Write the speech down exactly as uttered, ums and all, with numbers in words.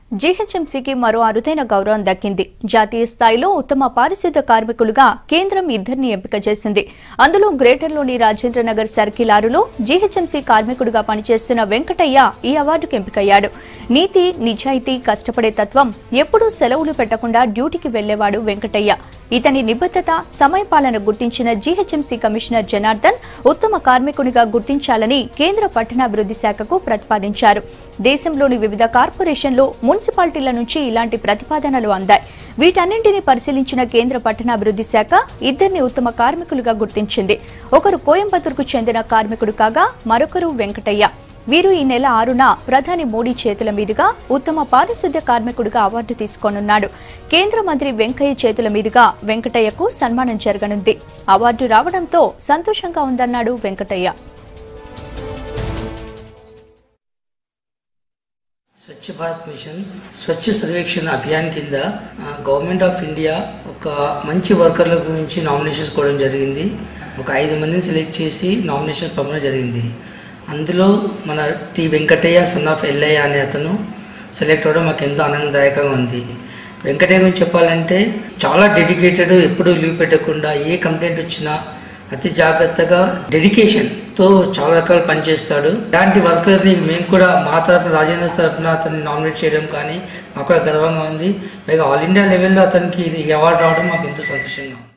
జీహెచ్ఎంసీకి మరో అరుదైన గౌరవం దక్కింది. జాతీయ స్థాయిలో ఉత్తమ పారిశుద్ధ కార్మికులుగా కేంద్రం ఇద్దరిని ఎంపిక చేసింది. అందులో గ్రేటర్లోని రాజేంద్రనగర్ సర్కిల్ ఆరులో జీహెచ్ఎంసీ కార్మికుడిగా పనిచేస్తున్న వెంకటయ్య ఈ అవార్డుకు ఎంపికయ్యాడు. నీతి, నిజాయితీ, కష్టపడే తత్వం, ఎప్పుడూ సెలవులు పెట్టకుండా డ్యూటీకి వెళ్లేవాడు వెంకటయ్య. ఇతని నిబద్ధత, సమయపాలన గుర్తించిన జీహెచ్ఎంసీ కమిషనర్ జనార్దన్ ఉత్తమ కార్మికునిగా గుర్తించాలని కేంద్ర పట్టణాభివృద్ధి శాఖకు ప్రతిపాదించారు. దేశంలోని వివిధ కార్పొరేషన్లు, మున్సిపాలిటీల నుంచి ఇలాంటి ప్రతిపాదనలు అందాయి. వీటన్నింటినీ పరిశీలించిన కేంద్ర పట్టణాభివృద్ధి శాఖ ఇద్దరిని ఉత్తమ కార్మికులుగా గుర్తించింది. ఒకరు కోయంబత్తూరుకు చెందిన కార్మికుడు కాగా మరొకరు వెంకటయ్య. వీరు ఈ నెల ఆరున ప్రధాని మోడీ చేతుల మీదుగా ఉత్తమ పారిశుద్ధ కార్మికుడిగా అవార్డు తీసుకోనున్నాడు. కేంద్ర మంత్రి వెంకయ్య చేతుల మీదుగా వెంకటయ్యకు సన్మానం జరగనుంది. అవార్డు రావడంతో సంతోషంగా ఉందన్నాడు వెంకటయ్య. స్వచ్ఛ భారత్ మిషన్ స్వచ్ఛ సర్వేక్షణ అభియాన్ కింద గవర్నమెంట్ ఆఫ్ ఇండియా ఒక మంచి వర్కర్ల గురించి నామినేషన్స్ కోవడం జరిగింది. ఒక ఐదు మందిని సెలెక్ట్ చేసి నామినేషన్స్ పంపడం జరిగింది. అందులో మన T Venkataiah son of Yellaiah అనే అతను సెలెక్ట్ అవ్వడం మాకు ఎంతో ఆనందదాయకంగా ఉంది. వెంకటయ్య గురించి చెప్పాలంటే చాలా డెడికేటెడ్, ఎప్పుడూ లీవ్ పెట్టకుండా ఏ కంప్లైంట్ వచ్చినా అతి జాగ్రత్తగా డెడికేషన్తో చాలా రకాలు పనిచేస్తాడు. ఇలాంటి వర్కర్ని మేము కూడా మా తరఫున, రాజేంద్ర తరఫున అతన్ని నామినేట్ చేయడం కానీ మాకు కూడా గర్వంగా ఉంది. పైగా ఆల్ ఇండియా లెవెల్లో అతనికి ఈ అవార్డు రావడం మాకు ఎంతో సంతోషంగా ఉంది.